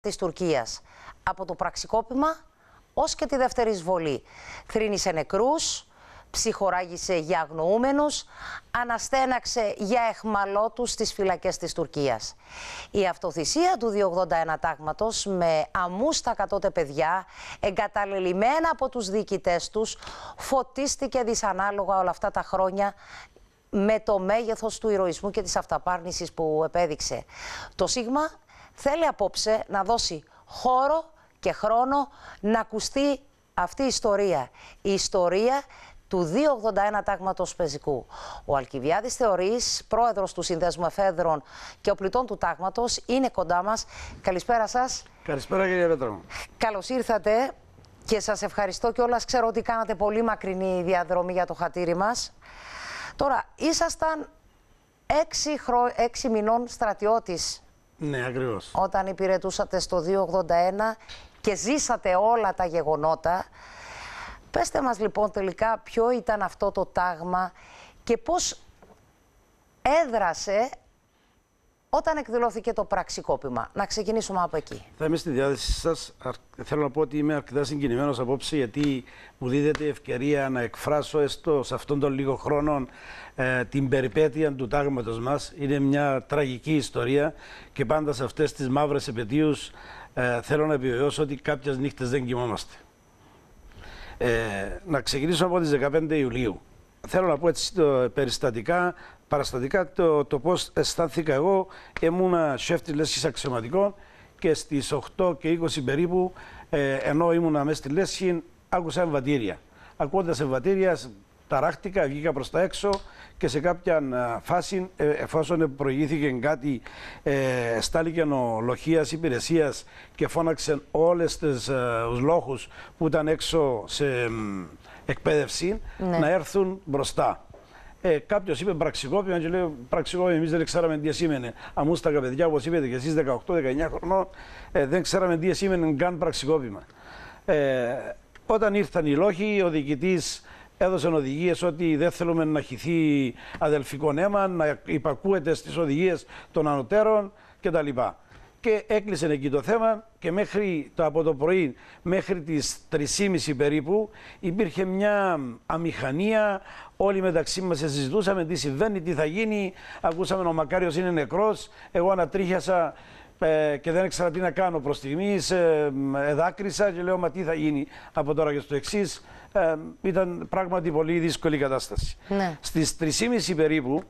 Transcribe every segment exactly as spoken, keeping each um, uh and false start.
της Τουρκίας. Από το πραξικόπημα ως και τη δεύτερη εισβολή. Θρήνησε νεκρούς, ψυχοράγησε για αγνοούμενους, αναστέναξε για εχμαλώτους στις φυλακές της Τουρκίας. Η αυτοθυσία του δύο ογδόντα ένα τάγματος με αμούστακα τότε παιδιά, εγκαταλελειμμένα από τους διοικητές τους, φωτίστηκε δυσανάλογα όλα αυτά τα χρόνια με το μέγεθος του ηρωισμού και της αυταπάρνησης που επέδειξε. Το Σίγμα θέλει απόψε να δώσει χώρο και χρόνο να ακουστεί αυτή η ιστορία. Η ιστορία του δύο ογδόντα ένα τάγματος πεζικού. Ο Αλκιβιάδης Θεωρής, πρόεδρος του Συνδέσμου Εφέδρων και οπλιτών του τάγματος, είναι κοντά μας. Καλησπέρα σας. Καλησπέρα κύριε Πέτρο. Καλώς ήρθατε και σας ευχαριστώ κιόλας. Ξέρω ότι κάνατε πολύ μακρινή διαδρομή για το χατήρι μας. Τώρα, ήσασταν έξι, χρο... έξι μηνών στρατιώτης. Ναι, ακριβώς. Όταν υπηρετούσατε στο δύο ογδόντα ένα και ζήσατε όλα τα γεγονότα. Πέστε μας λοιπόν τελικά ποιο ήταν αυτό το τάγμα και πώς έδρασε όταν εκδηλώθηκε το πραξικόπημα. Να ξεκινήσουμε από εκεί. Θα είμαι στη διάθεσή σας. Θέλω να πω ότι είμαι αρκετά συγκινημένος απόψε, γιατί μου δίδεται ευκαιρία να εκφράσω έστω σε αυτόν τον λίγο χρόνο ε, την περιπέτεια του τάγματος μας. Είναι μια τραγική ιστορία και πάντα σε αυτές τις μαύρες επετείους ε, θέλω να επιβεβαιώσω ότι κάποιες νύχτες δεν κοιμόμαστε. Ε, να ξεκινήσω από τις δεκαπέντε Ιουλίου. Θέλω να πω έτσι το, περιστατικά, παραστατικά το, το πώς αισθάνθηκα εγώ. Ήμουνα σεφ της Λέσχης αξιωματικών και στις οκτώ και είκοσι περίπου, ε, ενώ ήμουνα μέσα στη Λέσχη, άκουσα εμβατήρια. Ακούοντας εμβατήρια, ταράχτηκα, βγήκα προς τα έξω και σε κάποια φάση, ε, εφόσον προηγήθηκε κάτι, ε, στάληκε ο λοχείας υπηρεσίας και φώναξε όλες τις ε, λόγους που ήταν έξω σε ε, εκπαίδευση, ναι, να έρθουν μπροστά. Ε, κάποιος είπε πραξικόπημα και λέει πραξικόπημα, εμείς δεν ξέραμε τι σήμαινε. Αμούστακα παιδιά, όπως είπατε και εσείς δεκαοκτώ δεκαεννιά χρονών, ε, δεν ξέραμε τι σήμαινε καν πραξικόπημα. Ε, όταν ήρθαν οι λόγοι, ο διοικητής έδωσαν οδηγίες ότι δεν θέλουμε να χυθεί αδελφικό αίμα, να υπακούεται στις οδηγίες των ανωτέρων κτλ. Και έκλεισε εκεί το θέμα και μέχρι το, από το πρωί μέχρι τις τρεις και μισή περίπου υπήρχε μια αμηχανία. Όλοι μεταξύ μας συζητούσαμε τι συμβαίνει, τι θα γίνει. Ακούσαμε ο Μακάριος είναι νεκρός. Εγώ ανατρίχιασα ε, και δεν ήξερα τι να κάνω προς στιγμής. Ε, εδάκρισα και λέω μα τι θα γίνει από τώρα και στο εξής. Ε, ήταν πράγματι πολύ δύσκολη κατάσταση. Ναι. Στις τρεις και μισή περίπου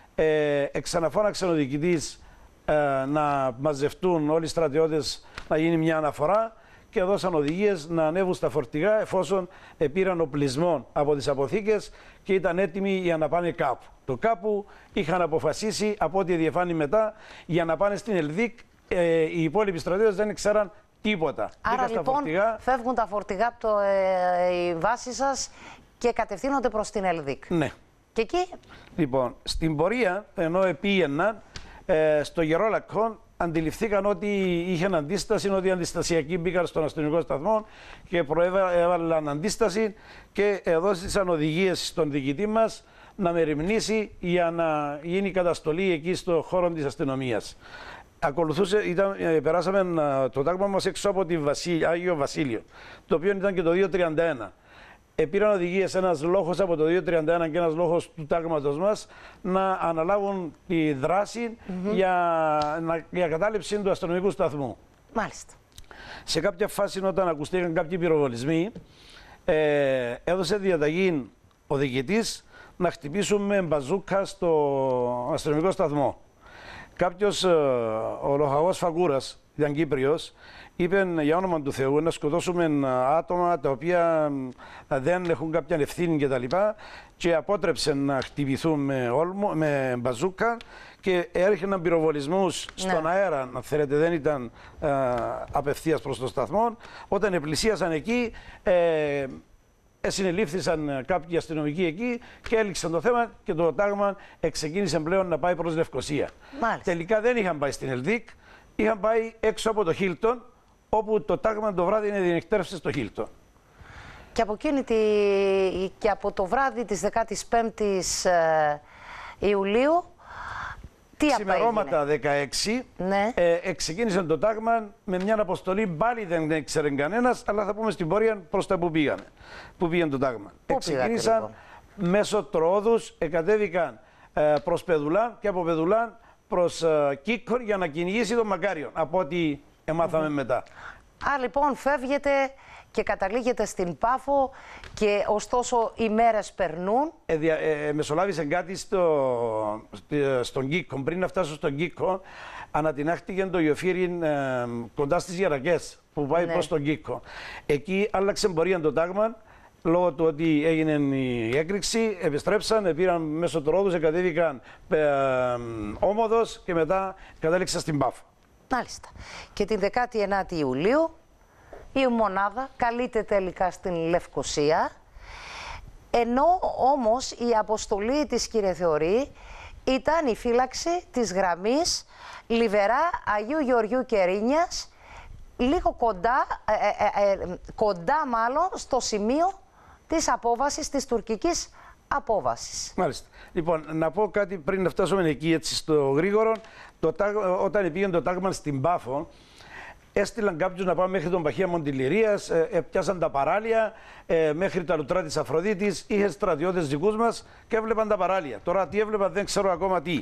ε, εξαναφώναξε ο διοικητής ε, να μαζευτούν όλοι οι στρατιώτες, να γίνει μια αναφορά και δώσαν οδηγίες να ανέβουν στα φορτηγά εφόσον ε, πήραν οπλισμό από τις αποθήκες και ήταν έτοιμοι για να πάνε κάπου. Το κάπου είχαν αποφασίσει από ό,τι διεφάνει μετά για να πάνε στην Ελδίκ. Ε, οι υπόλοιποι στρατιώτες δεν ξέραν τίποτα. Άρα λοιπόν φορτηγά. Φεύγουν τα φορτηγά από το, ε, η βάση σας και κατευθύνονται προς την Ελδίκ. Ναι. Και εκεί. Λοιπόν, στην πορεία, ενώ επήγαιναν, ε, στο Γερόλακκο αντιληφθήκαν ότι είχαν αντίσταση, ότι οι αντιστασιακοί μπήκαν στον αστυνομικό σταθμό και προέβαλαν αντίσταση και έδωσαν οδηγίες στον διοικητή μας να μεριμνήσει για να γίνει καταστολή εκεί στο χώρο της αστυνομίας. Ακολουθούσε, ήταν, περάσαμε το τάγμα μας έξω από τη Βασίλη, Άγιο Βασίλειο, το οποίο ήταν και το δύο τριάντα ένα. Ε, πήραν οδηγίες ένας λόγος από το δύο τριάντα ένα και ένας λόγος του τάγματος μας να αναλάβουν τη δράση mm-hmm. για, να, για κατάληψη του αστυνομικού σταθμού. Μάλιστα. Σε κάποια φάση όταν ακουστήκαν κάποιοι πυροβολισμοί, ε, έδωσε διαταγή ο διοικητής να χτυπήσουν με μπαζούκα στο αστυνομικό σταθμό. Κάποιος, ο λοχαγός Φαγκούρας, ήταν Κύπριος, είπε για όνομα του Θεού να σκοτώσουμε άτομα τα οποία δεν έχουν κάποια ευθύνη κτλ. Και, και απότρεψε να χτυπηθούν με, όλμο, με μπαζούκα και έριχναν πυροβολισμούς στον ναι. αέρα, αν θέλετε, δεν ήταν ε, απευθείας προς το σταθμό. Όταν επλησίασαν εκεί, ε, συνελήφθησαν κάποιοι αστυνομικοί εκεί και έληξαν το θέμα και το τάγμα ξεκίνησε πλέον να πάει προς Λευκοσία. Μάλιστα. Τελικά δεν είχαν πάει στην Ελδίκ, είχαν πάει έξω από το Χίλτον, όπου το τάγμα το βράδυ είναι διενεκτέρευσε στο Χίλτον. Και από, εκείνη τη... και από το βράδυ της δεκαπέμπτης Ιουλίου Τι ξημερώματα δεκαέξι, ναι. ε, ξεκίνησε το τάγμα με μια αποστολή, πάλι δεν ήξερε κανένας, αλλά θα πούμε στην πορεία προς τα που πήγανε, που πήγαν το τάγμα. Ξεκίνησαν λοιπόν. μέσω Τροόδους, εκατέβηκαν ε, προς Πεδουλάν και από Πεδουλάν προς ε, Κίκκον για να κυνηγήσει τον Μακάριον, από ό,τι εμάθαμε mm-hmm. μετά. Α, λοιπόν, φεύγετε και καταλήγετε στην Πάφο και ωστόσο οι μέρες περνούν. Ε, δια, ε, μεσολάβησε κάτι στο, στον Κίκκον. Πριν να φτάσω στον Κίκκον, ανατινάχτηκε το Ιωφύριν ε, κοντά στις Γερακές που πάει ναι. προς τον Κίκκον. Εκεί άλλαξε πορεία το τάγμα, λόγω του ότι έγινε η έκρηξη, επιστρέψαν, πήραν μέσω του Ρόδους, κατέβηκαν ε, ε, Όμοδος και μετά κατέληξαν στην Πάφο. Μάλιστα. Και την δεκάτη ενάτη Ιουλίου η μονάδα καλείται τελικά στην Λευκοσία, ενώ όμως η αποστολή της, κύριε Θεωρή, ήταν η φύλαξη της γραμμής Λιβερά Αγίου Γεωργιού Κερίνιας, λίγο κοντά, ε, ε, ε, κοντά μάλλον στο σημείο της απόβασης, της τουρκικής απόβασης. Μάλιστα. Λοιπόν, να πω κάτι πριν να φτάσουμε εκεί έτσι στο γρήγορο. Το, όταν πήγαινε το τάγμα στην Πάφο, έστειλαν κάποιους να πάμε μέχρι τον Παχία Μοντιληρίας, ε, πιάσαν τα παράλια ε, μέχρι τα λουτρά της Αφροδίτης, είχε στρατιώτες δικούς μας και έβλεπαν τα παράλια. Τώρα τι έβλεπαν δεν ξέρω ακόμα τι.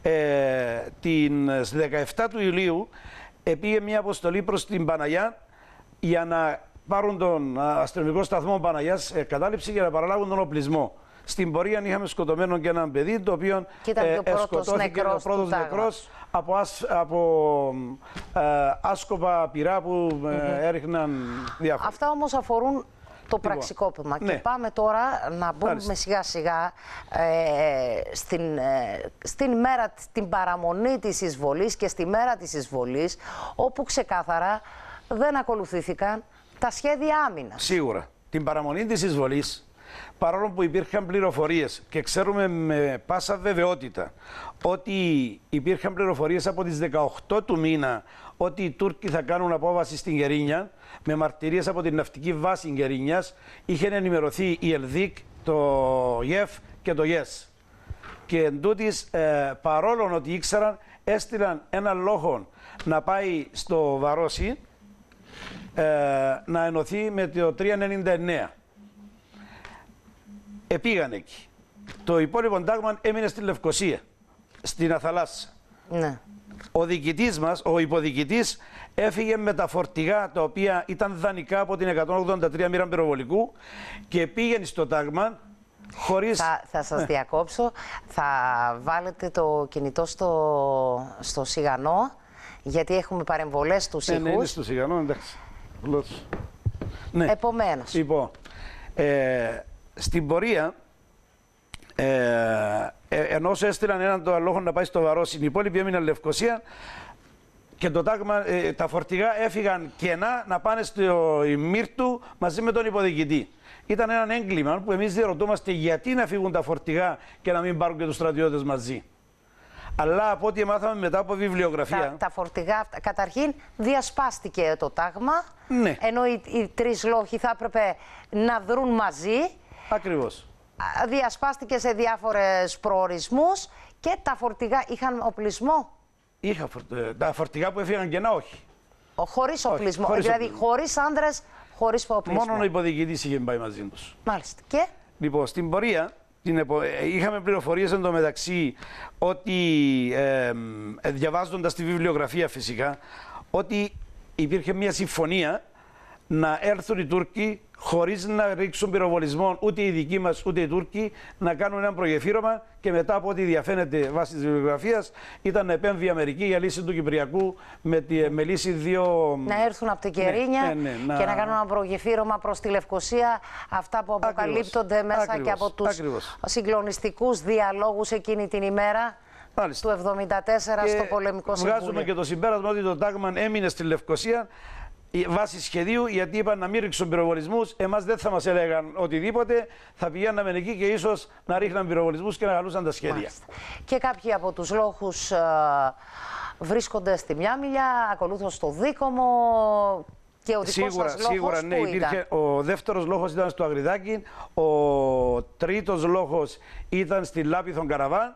Ε, την, στις δεκαεφτά του Ιουλίου ε, πήγε μια αποστολή προς την Παναγιά για να πάρουν τον αστυνομικό σταθμό Παναγιάς ε, κατάληψη για να παραλάβουν τον οπλισμό. Στην πορεία είχαμε σκοτωμένο και έναν παιδί, το οποίο ε, ε, σκοτώθηκε ο πρώτος νεκρός από, ασ, από ε, άσκοπα πυρά που ε, mm-hmm. έριχναν διάφορα. Αυτά όμως αφορούν το πραξικόπημα. Ναι. Και πάμε τώρα να μπούμε Άριστα. σιγά σιγά ε, στην, ε, στην μέρα, την παραμονή της εισβολής και στη μέρα της εισβολής, όπου ξεκάθαρα δεν ακολουθήθηκαν τα σχέδια άμυνας. Σίγουρα. Την παραμονή της εισβολής, παρόλο που υπήρχαν πληροφορίες και ξέρουμε με πάσα βεβαιότητα ότι υπήρχαν πληροφορίες από τις δεκαοκτώ του μήνα ότι οι Τούρκοι θα κάνουν απόβαση στην Γερίνια, με μαρτυρίες από την ναυτική βάση Γερίνιας, είχε ενημερωθεί η ΕΛΔΙΚ, το ΙΕΦ και το ΙΕΣ. Και εν τούτης, ε, παρόλο ότι ήξεραν, έστειλαν έναν λόγο να πάει στο Βαρόσι, ε, να ενωθεί με το τριακόσια ενενήντα εννέα. Επήγαν εκεί. Το υπόλοιπο τάγμα έμεινε στη Λευκοσία, στην Αθαλάσσα. Ναι. Ο διοικητής μας, ο υποδιοικητής, έφυγε με τα φορτηγά τα οποία ήταν δανεικά από την εκατόν ογδόντα τρία μοίρα πυροβολικού και πήγαινε στο τάγμα χωρίς... Θα, θα σας ναι. διακόψω. Θα βάλετε το κινητό στο, στο σιγανό, γιατί έχουμε παρεμβολές στους ήχους. Ναι, ναι, είναι στο σιγανό, εντάξει. Ναι. Επομένως. Λοιπόν, ε, στην πορεία, ε, ε, ενώ έστειλαν έναν το αλόγο να πάει στο Βαρόσι, οι υπόλοιποι έμειναν Λευκοσία και το τάγμα, ε, τα φορτηγά έφυγαν κενά να πάνε στο Μύρτου μαζί με τον υποδιοικητή. Ήταν ένα έγκλημα που εμείς διερωτούμαστε γιατί να φύγουν τα φορτηγά και να μην πάρουν και τους στρατιώτες μαζί. Αλλά από ό,τι μάθαμε μετά από βιβλιογραφία... Τα, τα φορτηγά αυτά, καταρχήν διασπάστηκε το τάγμα, ναι. ενώ οι, οι τρεις λόχοι θα έπρεπε να δρουν μαζί. Ακριβώς. Διασπάστηκε σε διάφορες προορισμούς και τα φορτηγά είχαν οπλισμό. Είχα φορτηγά. Τα φορτηγά που έφυγαν κενά, όχι. Ο, χωρίς όχι, οπλισμό. Χωρίς δηλαδή οπλισμό. χωρίς άνδρες, χωρίς οπλισμό. Μόνο ο υποδιοικητής είχε πάει μαζί τους. Μάλιστα. Και... Λοιπόν, στην πορεία την επο... είχαμε πληροφορίες εντωμεταξύ ότι, ε, ε, διαβάζοντας τη βιβλιογραφία φυσικά, ότι υπήρχε μια συμφωνία να έρθουν οι Τούρκοι χωρίς να ρίξουν πυροβολισμό ούτε οι δικοί μας ούτε οι Τούρκοι, να κάνουν ένα προγεφύρωμα και μετά από ό,τι διαφαίνεται βάσει της βιβλιογραφίας ήταν να επέμβει η Αμερική για λύση του Κυπριακού με, τη, με λύση δύο... Να έρθουν από την Κερίνια ναι, ναι, ναι, και να... να κάνουν ένα προγεφύρωμα προς τη Λευκοσία, αυτά που αποκαλύπτονται Ακριβώς. μέσα Ακριβώς. και από τους Ακριβώς. συγκλονιστικούς διαλόγους εκείνη την ημέρα. Μάλιστα. Του εβδομήντα τέσσερα και στο πολεμικό συμβούλιο. Βγάζουμε και το συμπέρασμα ότι το τάγμα έμεινε στη Λευκοσία βάσει σχεδίου, γιατί είπαν να μην ρίξουν πυροβολισμούς. Εμάς δεν θα μας έλεγαν οτιδήποτε. Θα πηγαίναμε εκεί και ίσως να ρίχναν πυροβολισμούς και να καλούσαν τα σχέδια. Μάλιστα. Και κάποιοι από τους λόγους ε, βρίσκονται στη Μιάμιλια, ακολούθως στο Δίκομο. Και ο δικός σίγουρα, σας λόγος σίγουρα, ναι, που υπήρχε, ήταν? Ο δεύτερος λόγος ήταν στο Αγριδάκι, ο τρίτος λόγος ήταν στη Λάπιθον Καραβάν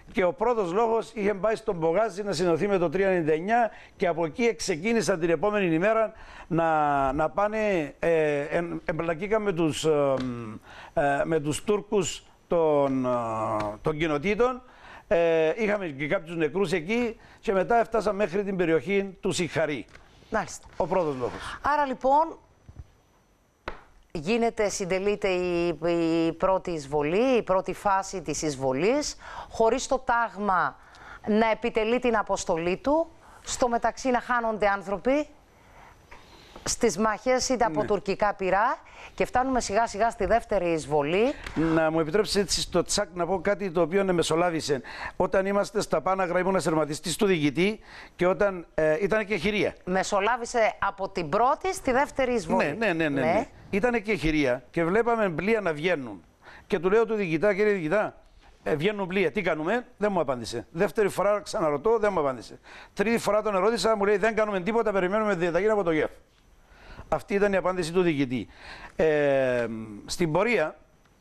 και ο πρώτος λόγος είχε πάει στον Μπογάζη να συνοδθεί με το τρία ενενήντα εννιά και από εκεί ξεκίνησαν την επόμενη ημέρα να, να πάνε, ε, εμπλακήκαν με τους, ε, ε, με τους Τούρκους των, ε, των κοινοτήτων. Ε, είχαμε και κάποιους νεκρούς εκεί και μετά έφτασαν μέχρι την περιοχή του Σιχαρή. Μάλιστα. Ο πρώτος λόγος. Άρα λοιπόν γίνεται, συντελείται η, η πρώτη εισβολή, η πρώτη φάση της εισβολής, χωρίς το τάγμα να επιτελεί την αποστολή του, στο μεταξύ να χάνονται άνθρωποι στις μάχες είτε από ναι. τουρκικά πυρά και φτάνουμε σιγά σιγά στη δεύτερη εισβολή. Να μου επιτρέψετε έτσι στο τσακ να πω κάτι το οποίο μεσολάβησε. Όταν είμαστε στα Πάναγρα ήμουν σερματιστής του διοικητή και όταν ε, ήταν και χειρία. Μεσολάβησε από την πρώτη στη δεύτερη εισβολή. Ναι, ναι, ναι, ναι, ναι. Ήταν και χειρία και βλέπαμε πλοία να βγαίνουν. Και του λέω του διοικητά, κύριε διοικητά, ε, βγαίνουν πλοία, τι κάνουμε, δεν μου απάντησε. Δεύτερη φορά ξαναρωτώ, δεν μου απάντησε. Τρίτη φορά τον ερώτησα, μου λέει δεν κάνουμε τίποτα, περιμένουμε διαταγή από το ΓΕΦ. Αυτή ήταν η απάντηση του διοικητή. Ε, στην πορεία,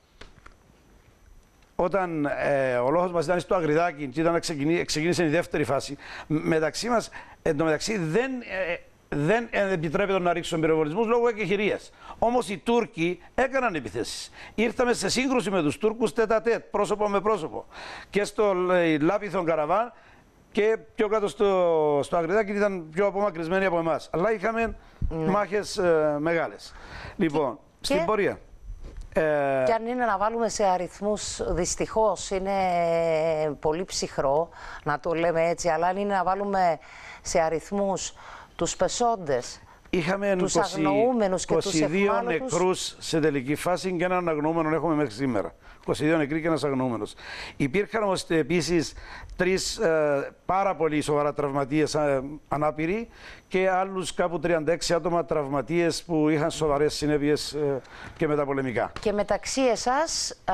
όταν ε, ο λόγος μας ήταν στο Αγριδάκι και ήταν να ξεκινήσει, ξεκίνησε η δεύτερη φάση, μεταξύ μας, εντωμεταξύ δεν, ε, δεν επιτρέπεται να ρίξουν πυροβολισμούς λόγω εκεχηρίας. Όμως οι Τούρκοι έκαναν επιθέσεις. Ήρθαμε σε σύγκρουση με τους Τούρκους τέτα-τέτ, πρόσωπο με πρόσωπο. Και στο ε, Λάπιθον Καραβάν και πιο κάτω στο, στο Αγριδάκι ήταν πιο απομακρυσμένοι από εμάς. Αλλά είχαμε ναι. μάχες ε, μεγάλες. Λοιπόν, και, στην και, πορεία. Ε, και αν είναι να βάλουμε σε αριθμούς, δυστυχώς είναι πολύ ψυχρό να το λέμε έτσι, αλλά αν είναι να βάλουμε σε αριθμούς τους πεσόντες, είχαμε τους είκοσι, αγνοούμενους και τους είκοσι δύο εχμάλωτους νεκρούς σε τελική φάση και έναν αγνοούμενο έχουμε μέχρι σήμερα. είκοσι δύο νεκροί και ένας αγνοούμενος. Υπήρχαν όμως επίσης τρεις ε, πάρα πολύ σοβαρά τραυματίες ε, ανάπηροι και άλλους κάπου τριάντα έξι άτομα τραυματίες που είχαν σοβαρές συνέπειες ε, και μεταπολεμικά. Και μεταξύ εσάς, α,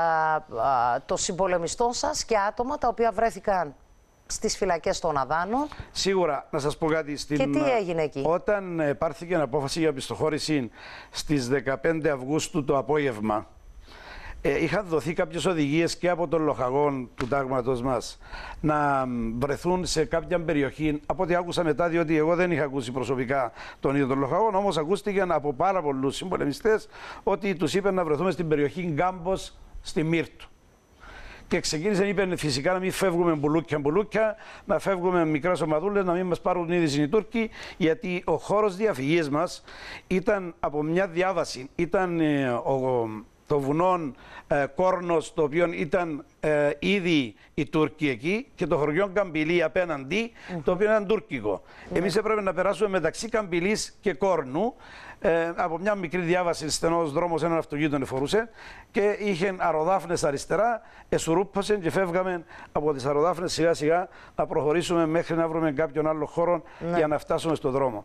α, των συμπολεμιστών σας και άτομα τα οποία βρέθηκαν στις φυλακές των Αδάνων. Σίγουρα, να σας πω κάτι. Στην... Και τι έγινε εκεί? Όταν πάρθηκε απόφαση για πιστοχώρηση στις δεκαπέντε Αυγούστου το απόγευμα, ε, είχαν δοθεί κάποιες οδηγίες και από τον λοχαγόν του τάγματος μας να βρεθούν σε κάποια περιοχή. Από ό,τι άκουσα μετά, διότι εγώ δεν είχα ακούσει προσωπικά τον ίδιο τον λοχαγόν, όμως ακούστηκαν από πάρα πολλούς συμπολεμιστές ότι τους είπε να βρεθούμε στην περιοχή Γκάμπος στη Μύρτου. Και ξεκίνησαν, είπαν φυσικά να μην φεύγουμε μπουλούκια-μπουλούκια, να φεύγουμε μικρές ομαδούλες, να μην μας πάρουν είδηση οι Τούρκοι, γιατί ο χώρος διαφυγής μας ήταν από μια διάβαση. Ήταν ε, ο, το βουνό ε, Κόρνος, το οποίο ήταν ε, ήδη οι Τούρκοι εκεί, και το χωριό Καμπυλή απέναντι, mm. το οποίο ήταν τουρκικό. Mm. Εμείς έπρεπε να περάσουμε μεταξύ Καμπυλής και Κόρνου, Ε, από μια μικρή διάβαση, στενός δρόμος, έναν αυτοκίνητο εφορούσε και είχε αεροδάφνες αριστερά, εσουρούπωσε και φεύγαμε από τις αεροδάφνες σιγά σιγά να προχωρήσουμε μέχρι να βρούμε κάποιον άλλο χώρο ναι. για να φτάσουμε στον δρόμο.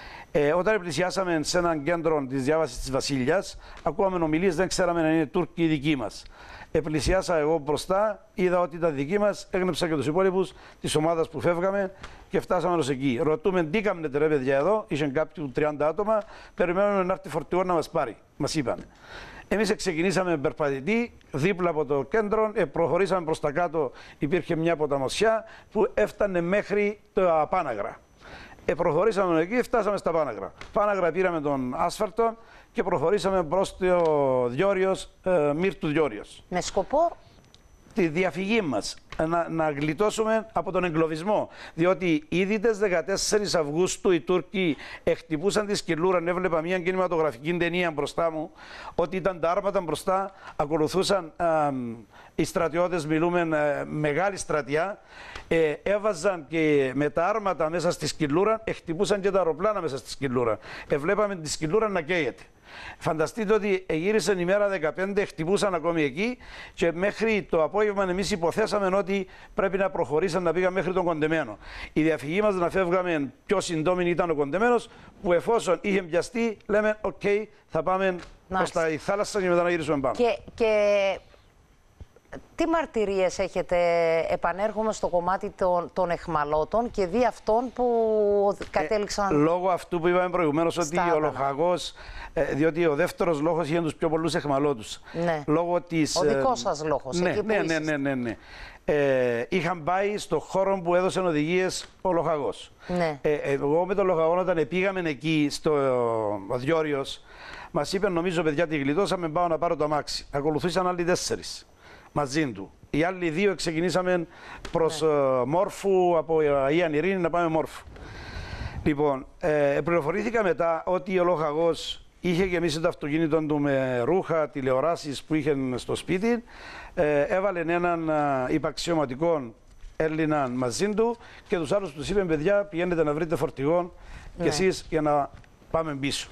Ε, όταν πλησιάσαμε σε έναν κέντρο της διάβασης της Βασίλειας, ακούγαμε ομιλίες, δεν ξέραμε να είναι Τούρκοι οι δικοί μας. Επλησιάσα εγώ μπροστά, είδα ότι ήταν δικοί μας, έγνεψα και τους υπόλοιπους της ομάδας που φεύγαμε και φτάσαμε ως εκεί. Ρωτούμε τι κάνετε ρε παιδιά εδώ, είχαν κάποιοι τριάντα άτομα, περιμένουμε να έρθει φορτηγό να μας πάρει, μας είπαν. Εμείς ξεκινήσαμε περπατητή, δίπλα από το κέντρο, ε, προχωρήσαμε προς τα κάτω, υπήρχε μια ποταμοσιά που έφτανε μέχρι τα Πάναγρα. Ε, προχωρήσαμε εκεί, φτάσαμε στα Πάναγρα. Πάναγρα πήραμε τον άσφαλτο και προχωρήσαμε προς το Διόριος, ε, Μύρτου Διόριος. Με σκοπό τη διαφυγή μας, να, να γλιτώσουμε από τον εγκλωβισμό. Διότι ήδη τις δεκατέσσερις Αυγούστου οι Τούρκοι χτυπούσαν τη Σκυλούρα. Έβλεπα μια κινηματογραφική ταινία μπροστά μου, ότι ήταν τα άρματα μπροστά, ακολουθούσαν α, οι στρατιώτες, μιλούμε α, μεγάλη στρατιά, ε, έβαζαν και με τα άρματα μέσα στη Σκυλούρα, χτυπούσαν και τα αεροπλάνα μέσα στη Σκυλούρα. Εβλέπαμε τη Σκυλούρα να καίγεται. Φανταστείτε ότι γύρισαν η μέρα δεκαπέντε, χτυπούσαν ακόμη εκεί και μέχρι το απόγευμα εμείς υποθέσαμε ότι πρέπει να προχωρήσαν να πήγαν μέχρι τον Κοντεμένο. Η διαφυγή μας να φεύγαμε πιο συντόμη ήταν ο Κοντεμένος, που εφόσον είχε πιαστεί λέμε οκ, okay, θα πάμε προς τα θάλασσα και μετά να γυρίσουμε πάνω. Και, και τι μαρτυρίες έχετε, επανέρχομαι στο κομμάτι των, των εχμαλώτων και δι' αυτών που κατέληξαν... Ε, λόγω αυτού που είπαμε προηγουμένως ότι ο λοχαγός, ε, διότι ο δεύτερος λόγος είχε τους πιο πολλούς εχμαλώτους. Ναι. Λόγω της, ο δικός σας λόγος. Ναι, εκεί ναι, που ναι, ναι, ναι, ναι. ε, είχαν πάει στο χώρο που έδωσε οδηγίες ο Λοχαγός. Ναι. Ε, εγώ με τον Λοχαγό όταν πήγαμε εκεί στο Διόριος, μας είπε νομίζω παιδιά τη γλιτώσαμε, πάω να πάρω το αμάξι. Ακολουθήσαν άλλοι τέσσερις μαζί του. Οι άλλοι δύο ξεκινήσαμε προς ναι. uh, Μόρφου, από Αγία Ειρήνη να πάμε Μόρφου. Λοιπόν, ε, πληροφορήθηκα μετά ότι ο Λοχαγός είχε γεμίσει το αυτοκίνητο του με ρούχα, τηλεοράσεις που είχε στο σπίτι, ε, έβαλε έναν uh, υπαξιωματικό Έλληνα μαζί του και τους άλλους τους είπε παιδιά πηγαίνετε να βρείτε φορτηγό ναι. και εσείς για να πάμε πίσω.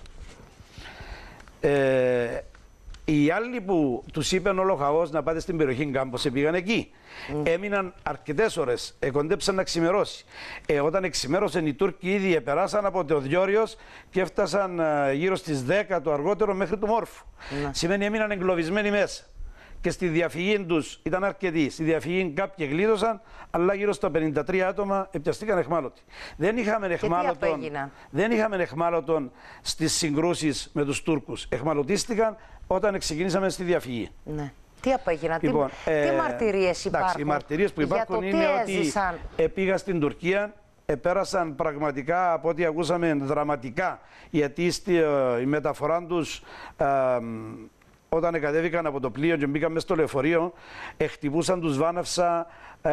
Ε, οι άλλοι που τους είπε ο Λοχαγός να πάτε στην περιοχή Γκάμπος πήγαν εκεί. Mm. Έμειναν αρκετές ώρες, εκοντέψαν να ξημερώσει. Ε, όταν εξημέρωσαν οι Τούρκοι ήδη επεράσαν από το Διόριος και έφτασαν ε, γύρω στις δέκα το αργότερο μέχρι του Μόρφου. Mm. Σημαίνει έμειναν εγκλωβισμένοι μέσα. Και στη διαφυγή τους ήταν αρκετοί. Στη διαφυγή κάποιοι γλίτωσαν, αλλά γύρω στα πενήντα τρία άτομα επιαστήκαν εχμάλωτοι. Δεν είχαμε εχμάλωτον, δεν είχαμε εχμάλωτον στις συγκρούσεις με τους Τούρκους. Εχμαλωτίστηκαν όταν ξεκινήσαμε στη διαφυγή. Ναι. Τι απέγιναν, λοιπόν, τι, ε, τι μαρτυρίες υπάρχουν. Εντάξει, οι μαρτυρίες που υπάρχουν είναι ότι πήγα στην Τουρκία, επέρασαν πραγματικά από ό,τι ακούσαμε δραματικά, γιατί στη η μεταφορά τους ε, όταν κατέβηκαν από το πλοίο και μπήκαν μέσα στο λεωφορείο, χτυπούσαν τους βάναυσα ε,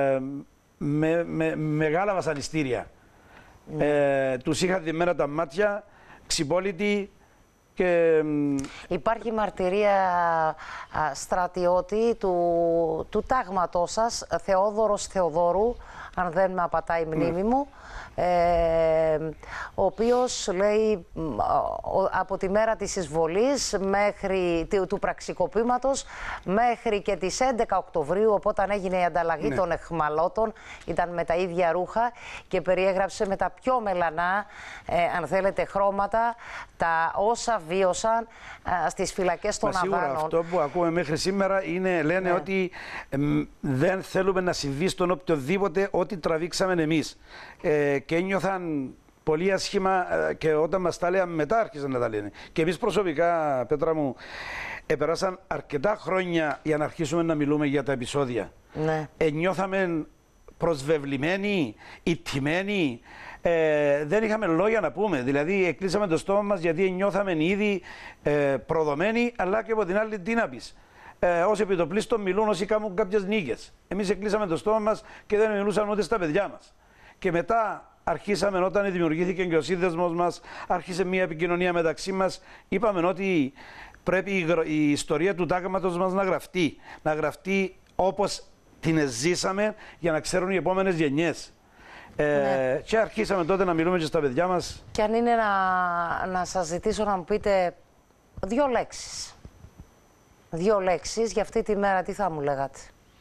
με, με μεγάλα βασανιστήρια. Mm. Ε, τους είχαν διμένα τα μάτια, ξυπόλυτοι. Και... Υπάρχει μαρτυρία α, στρατιώτη του, του τάγματός σας, Θεόδωρος Θεοδόρου, αν δεν με απατάει η μνήμη mm. μου, ε, ο οποίος λέει από τη μέρα της εισβολής μέχρι, του πραξικοπήματος μέχρι και τις έντεκα Οκτωβρίου, οπότε έγινε η ανταλλαγή ναι. των εχμαλώτων, ήταν με τα ίδια ρούχα και περιέγραψε με τα πιο μελανά, ε, αν θέλετε, χρώματα, τα όσα βίωσαν ε, στις φυλακές των Αβάνων. Σίγουρα αυτό που ακούμε μέχρι σήμερα είναι, λένε ναι. ότι ε, δεν θέλουμε να συμβεί στον οποιοδήποτε ό,τι τραβήξαμε εμείς. Ε, και ένιωθαν πολύ άσχημα ε, και όταν μας τα λέγαμε μετά άρχισαν να τα λένε. Και εμείς προσωπικά, Πέτρα μου, επεράσαν αρκετά χρόνια για να αρχίσουμε να μιλούμε για τα επεισόδια. Ναι. Ε, νιώθαμε προσβεβλημένοι, ηττημένοι, ε, δεν είχαμε λόγια να πούμε. Δηλαδή, εκκλείσαμε το στόμα μας γιατί νιώθαμε ήδη ε, προδομένοι, αλλά και από την άλλη τι να πεις. Ε, όσοι επιτοπλίστων μιλούν, όσοι κάνουν κάποιες νίκες. Εμείς εκκλείσαμε το στόμα μας και δεν μιλούσαμε ούτε στα παιδιά μας. Και μετά αρχίσαμε, όταν δημιουργήθηκε και ο σύνδεσμος μας, άρχισε μια επικοινωνία μεταξύ μας. Είπαμε ότι πρέπει η, η ιστορία του τάγματος μας να γραφτεί. Να γραφτεί όπως την ζήσαμε για να ξέρουν οι επόμενες γενιές. Ε, ναι. Και αρχίσαμε τότε να μιλούμε και στα παιδιά μας. Και αν είναι να, να σας ζητήσω να μου πείτε δύο λέξεις. Δύο λέξεις για αυτή τη μέρα, τι θα μου λέγατε?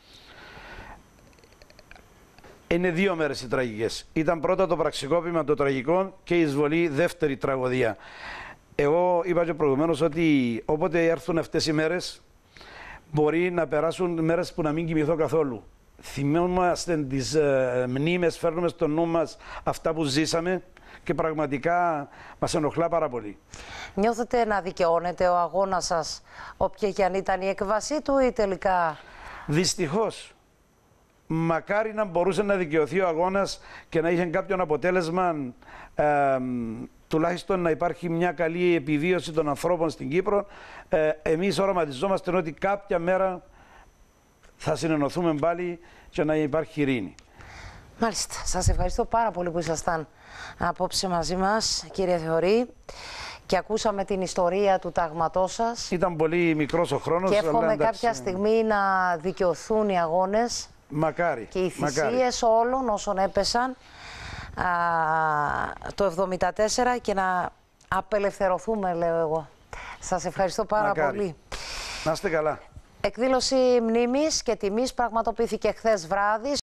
Είναι δύο μέρες οι τραγικές. Ήταν πρώτα το πραξικόπημα το τραγικό και η εισβολή δεύτερη τραγωδία. Εγώ είπα και προηγουμένως ότι όποτε έρθουν αυτές οι μέρες μπορεί να περάσουν μέρες που να μην κοιμηθώ καθόλου. Θυμόμαστε τις ε, μνήμες, φέρνουμε στο νου μας αυτά που ζήσαμε και πραγματικά μας ενοχλά πάρα πολύ. Νιώθετε να δικαιώνεται ο αγώνας σας, όποια και αν ήταν η έκβασή του, ή τελικά? Δυστυχώς. Μακάρι να μπορούσε να δικαιωθεί ο αγώνας και να είχε κάποιον αποτέλεσμα, ε, τουλάχιστον να υπάρχει μια καλή επιβίωση των ανθρώπων στην Κύπρο. Ε, εμείς οραματιζόμαστε ότι κάποια μέρα θα συνενωθούμε πάλι και να υπάρχει ειρήνη. Μάλιστα. Σας ευχαριστώ πάρα πολύ που ήσασταν απόψε μαζί μας, κύριε Θεωρή, και ακούσαμε την ιστορία του τάγματός σας. Ήταν πολύ μικρός ο χρόνος. Και εύχομαι αλλά κάποια στιγμή να δικαιωθούν οι αγώνες. Μακάρι. Και οι θυσίες όλων όσων έπεσαν α, το εβδομήντα τέσσερα και να απελευθερωθούμε, λέω εγώ. Σας ευχαριστώ πάρα Μακάρι. πολύ. Να είστε καλά. Εκδήλωση μνήμης και τιμής πραγματοποιήθηκε χθες βράδυ